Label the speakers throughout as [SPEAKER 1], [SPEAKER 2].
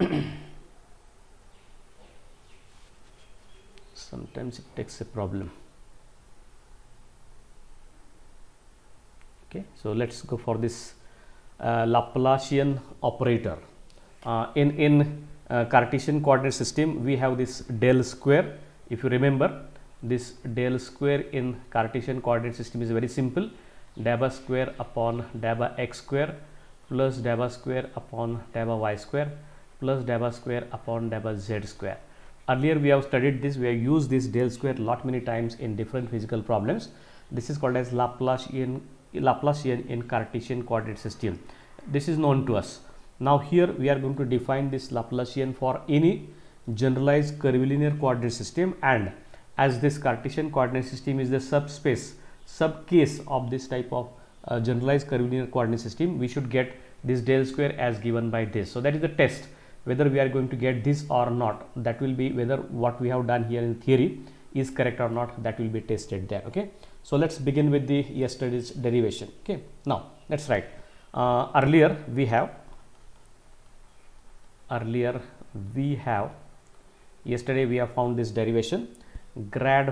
[SPEAKER 1] sometimes it takes a problem. Okay, so let's go for this Laplacian operator. In Cartesian coordinate system, we have this del square. If you remember, this del square in Cartesian coordinate system is very simple: dabba square upon dabba x square plus dabba square upon dabba y square plus dabba square upon dabba z square. Earlier we have studied this. We have used this del square many times in different physical problems. This is called as Laplacian in Cartesian coordinate system. This is known to us. Now here we are going to define this Laplacian for any generalized curvilinear coordinate system, and as this Cartesian coordinate system is the subcase of this type of generalized curvilinear coordinate system, we should get this del square as given by this. So that is the test, whether we are going to get this or not. That will be whether what we have done here in theory is correct or not. That will be tested there. Okay, so let's begin with the yesterday's derivation. Okay, now let's write. Earlier we have yesterday we have found this derivation. Grad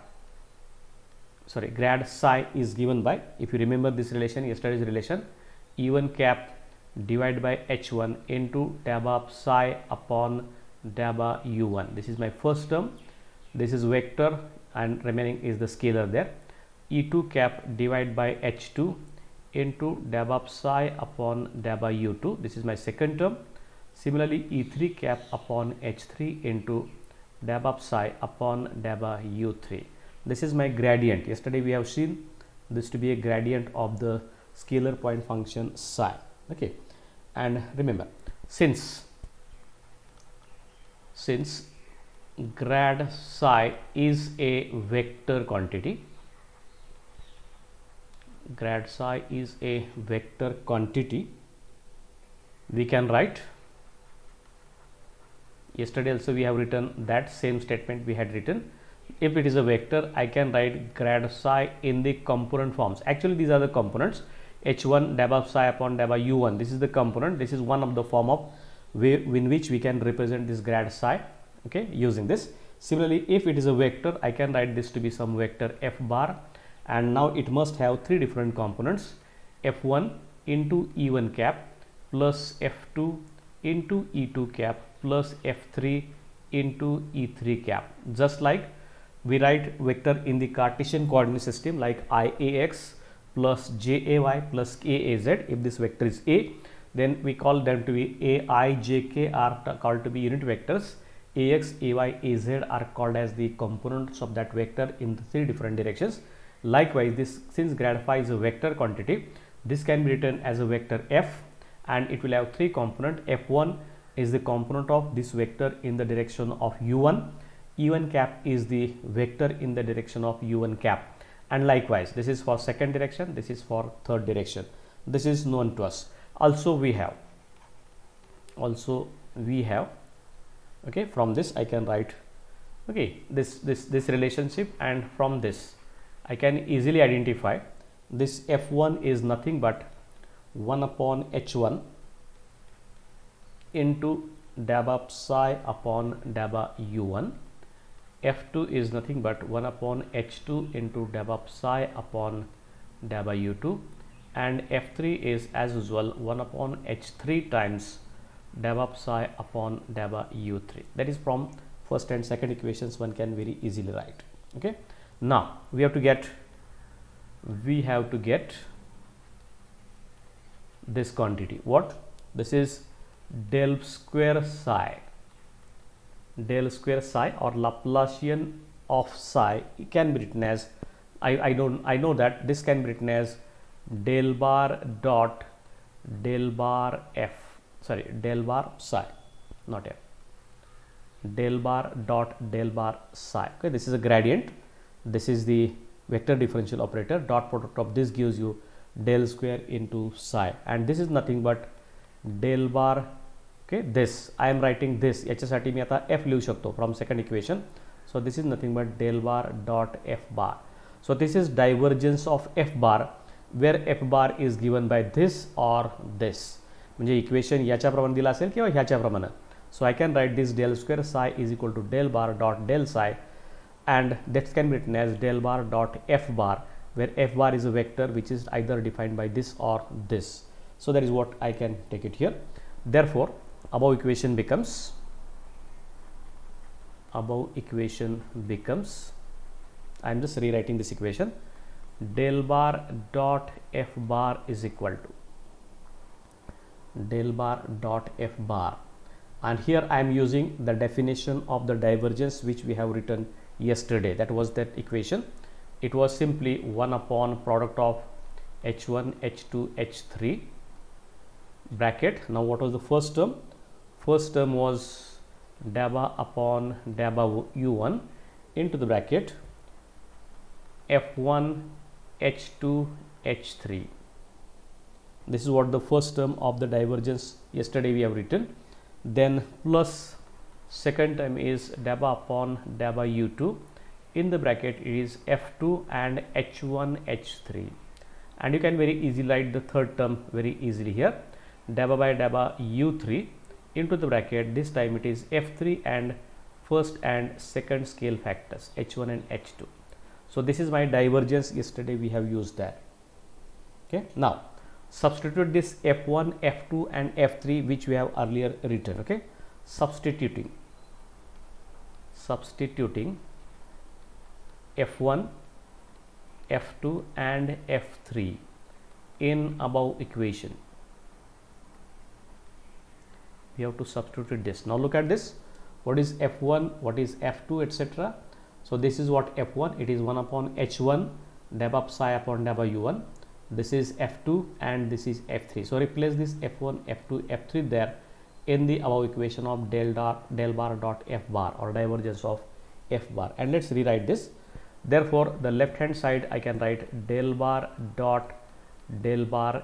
[SPEAKER 1] psi is given by, if you remember this relation, yesterday's relation, E1 cap divided by H1 into dabba psi upon dabba U1. This is my first term. This is vector and remaining is the scalar there. E2 cap divided by H2 into dabba psi upon dabba U2. This is my second term. Similarly, E3 cap upon H3 into dabba psi upon dabba U3. This is my gradient. Yesterday we have seen this to be a gradient of the scalar point function psi. Okay, and remember, since grad psi is a vector quantity, we can write, yesterday also we have written that same statement we had written. If it is a vector, I can write grad psi in the component forms. Actually these are the components. H1 dabba psi upon dabba U1, this is the component. This is one of the form of way in which we can represent this grad psi, okay, using this. Similarly, if it is a vector, I can write this to be some vector f bar, and now it must have three different components: f1 into E1 cap plus f2 into E2 cap plus f3 into E3 cap. Just like we write vector in the Cartesian coordinate system like Iax plus Jay plus Kaz. If this vector is A, then we call them to be Ai, Jk are called to be unit vectors. Ax, Ay, Az are called as the components of that vector in the three different directions. Likewise, this, since grad phi is a vector quantity, this can be written as a vector f, and it will have three components. F1 is the component of this vector in the direction of U1. E1 cap is the vector in the direction of U1 cap, and likewise this is for second direction, this is for third direction. This is known to us. Also we have okay, from this I can write, okay, this relationship, and from this I can easily identify this f1 is nothing but 1 upon h1 into dabba psi upon dabba u1. F2 is nothing but 1 upon h2 into dabba psi upon dabba u2, and F3 is as usual 1 upon h3 times dabba psi upon dabba u3. That is from first and second equations one can very easily write. Okay, now we have to get this quantity. What? This is del square psi or Laplacian of psi can be written as, I know that this can be written as del bar psi, not f, del bar dot del bar psi. Okay, this is a gradient, this is the vector differential operator. Dot product of this gives you del square into psi, and this is nothing but del bar. Okay, this I am writing this याच्यासाठी मी आता f लिहू शकतो from second equation. So this is nothing but del bar dot f bar. So this is divergence of f bar, where f bar is given by this or this. म्हणजे equation याच्याप्रमाणे दिला असेल किंवा ह्याच्याप्रमाणे. So I can write this del square psi is equal to del bar dot del psi, and that can be written as del bar dot f bar, where f bar is a vector which is either defined by this or this. So that is what I can take it here. Therefore above equation becomes I am just rewriting this equation, del bar dot f bar is equal to del bar dot f bar, and here I am using the definition of the divergence which we have written yesterday. That was that equation. It was simply 1 upon product of h1 h2 h3 bracket. Now what was the first term? First term was dabba upon dabba u1 into the bracket f1 h2 h3. This is what the first term of the divergence yesterday we have written. Then plus second term is dabba upon dabba u2, in the bracket it is f2 and h1 h3, and you can very easily write the third term very easily here, dabba by dabba u3 into the bracket, this time it is f3 and first and second scale factors h1 and h2. So this is my divergence, yesterday we have used that. Okay, now substitute this f1 f2 and f3 which we have earlier written. Okay, substituting f1 f2 and f3 in above equation, we have to substitute this. Now look at this, what is f1, what is f2, etc. So this is what f1, it is 1 upon h1 dabba psi upon dabba u1. This is f2 and this is f3. So replace this f1 f2 f3 there in the above equation of del bar dot f bar, or divergence of f bar, and let's rewrite this. Therefore the left hand side I can write del bar dot del bar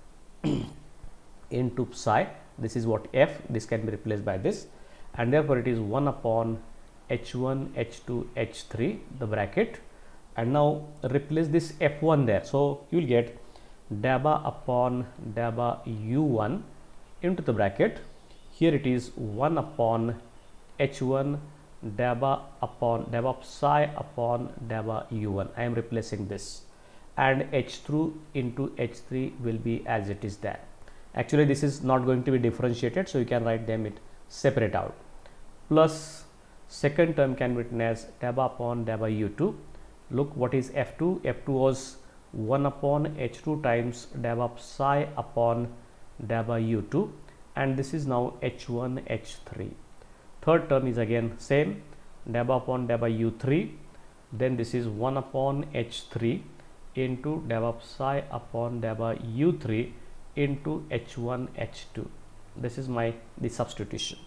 [SPEAKER 1] into psi. This is what f, this can be replaced by this, and therefore it is 1 upon h1 h2 h3 the bracket, and now replace this f1 there. So you will get dabba upon dabba u1 into the bracket, here it is 1 upon h1 dabba upon dabba psi upon dabba u1. I am replacing this, and h2 into h3 will be as it is there. Actually this is not going to be differentiated, so you can write them it separate out, plus second term can be written as dabba upon dabba u2. Look what is f2, f2 was 1 upon h2 times dabba psi upon dabba u2, and this is now h1 h3. Third term is again same, dabba upon dabba u3, then this is 1 upon h3 into dabba psi upon dabba u3 into h1 h2. This is the substitution,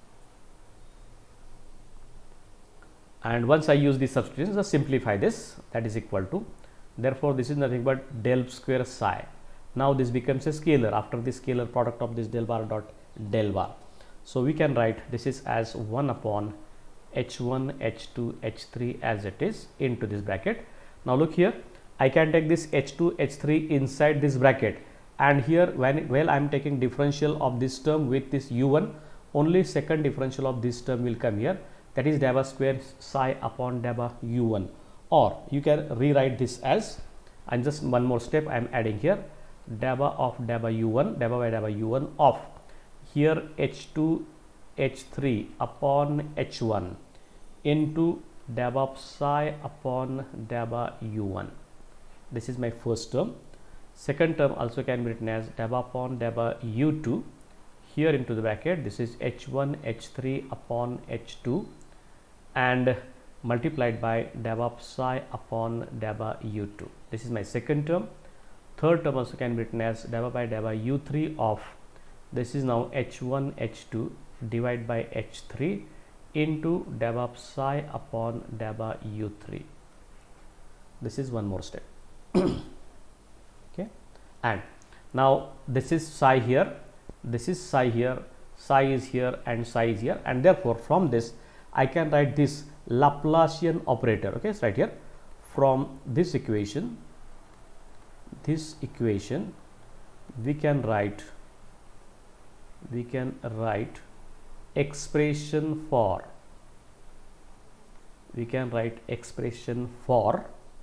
[SPEAKER 1] and once I use the substitutions, just simplify this, that is equal to, therefore this is nothing but del square psi. Now this becomes a scalar after the scalar product of this del bar dot del bar. So we can write this is as 1 upon h1 h2 h3 as it is into this bracket. Now look here, I can take this h2 h3 inside this bracket, and here while I am taking differential of this term with this u1, only second differential of this term will come here, that is dabba square psi upon dabba u1, or you can rewrite this as, and just one more step I am adding here, dabba of dabba u1, dabba by dabba u1 of here h2 h3 upon h1 into dabba psi upon dabba u1. This is my first term. Second term also can be written as dabba upon dabba u2, here into the bracket, this is h1 h3 upon h2 and multiplied by dabba psi upon dabba u2. This is my second term. Third term also can be written as dabba by dabba u3 of, this is now h1 h2 divided by h3 into dabba psi upon dabba u3. This is one more step. Okay, and now this is psi here, this is psi here, psi is here and psi is here, and therefore from this I can write this Laplacian operator. Okay, it's right here. From this equation we can write expression for, we can write expression for,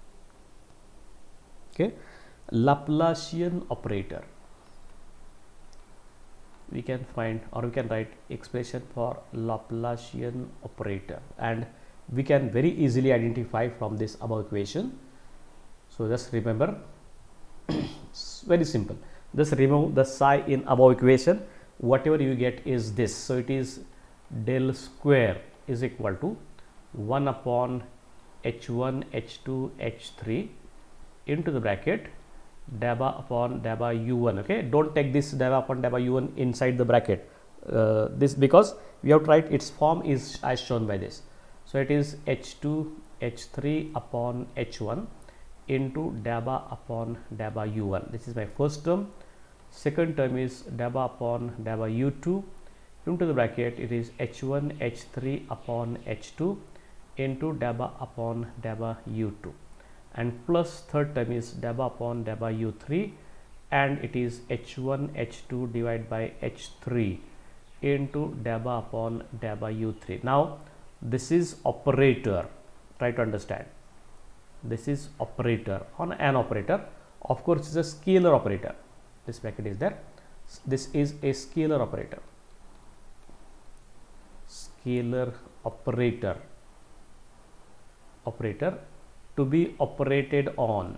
[SPEAKER 1] okay, Laplacian operator. We can find, or we can write expression for Laplacian operator, and we can very easily identify from this above equation. So just remember, very simple, just remove the psi in above equation, whatever you get is this. So it is del square is equal to 1 upon h1 h2 h3 into the bracket dabba upon dabba u1. Okay, don't take this dabba upon dabba u1 inside the bracket, this because we have tried its form is as shown by this. So it is h2 h3 upon h1 into dabba upon dabba u1. This is my first term. Second term is dabba upon dabba u2 into the bracket, it is h1 h3 upon h2 into dabba upon dabba u2, and plus third term is dabba upon dabba u3, and it is h1 h2 divided by h3 into dabba upon dabba u3. Now this is operator, try to understand, this is operator on an operator, of course it's a scalar operator, this bracket is there, this is a scalar operator, scalar operator, operator to be operated on,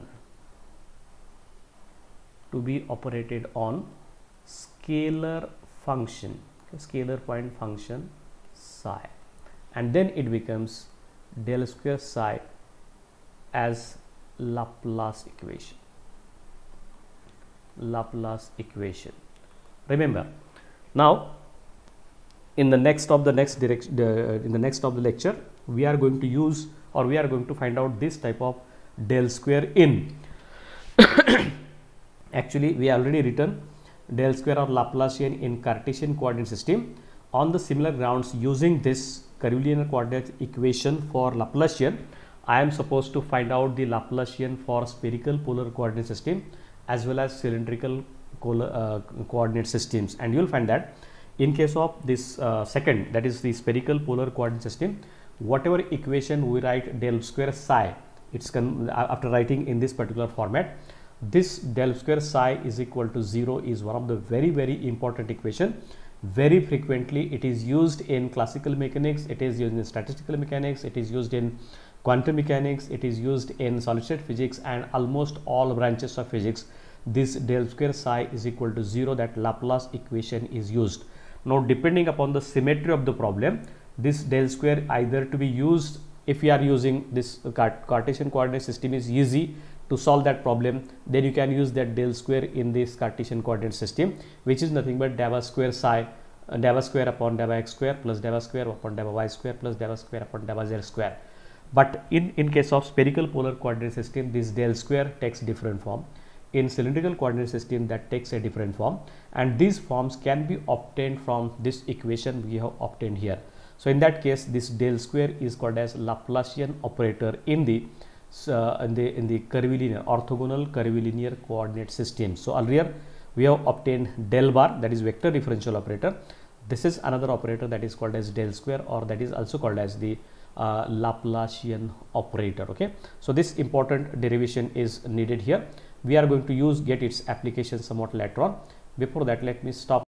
[SPEAKER 1] scalar function, scalar point function psi, and then it becomes del square psi as Laplace equation. Laplace equation. Remember, now in the next of the lecture, we are going to use, or we are going to find out this type of del square in. Actually, we already written del square of Laplacian in Cartesian coordinate system. On the similar grounds, using this curvilinear coordinate equation for Laplacian, I am supposed to find out the Laplacian for spherical polar coordinate system as well as cylindrical coordinate systems, and you will find that in case of this second, that is the spherical polar coordinate system, whatever equation we write del square psi, it's after writing in this particular format, this del square psi is equal to 0 is one of the very important equation. Very frequently it is used in classical mechanics, it is used in statistical mechanics, it is used in quantum mechanics, it is used in solid state physics, and almost all branches of physics this del square psi is equal to 0, that Laplace equation is used. Now depending upon the symmetry of the problem, this del square either to be used, if you are using this Cartesian coordinate system is easy to solve that problem, then you can use that del square in this Cartesian coordinate system, which is nothing but dabba square psi, dabba square upon dabba x square plus dabba square upon dabba y square plus dabba square upon dabba z square. But in case of spherical polar coordinate system, this del square takes different form. In cylindrical coordinate system, that takes a different form, and these forms can be obtained from this equation we have obtained here. So in that case, this del square is called as Laplacian operator in the curvilinear, orthogonal curvilinear coordinate system. So earlier we have obtained del bar, that is vector differential operator. This is another operator that is called as del square, or that is also called as the Laplacian operator. Okay, so this important derivation is needed here. We are going to get its application somewhat later on. Before that, let me stop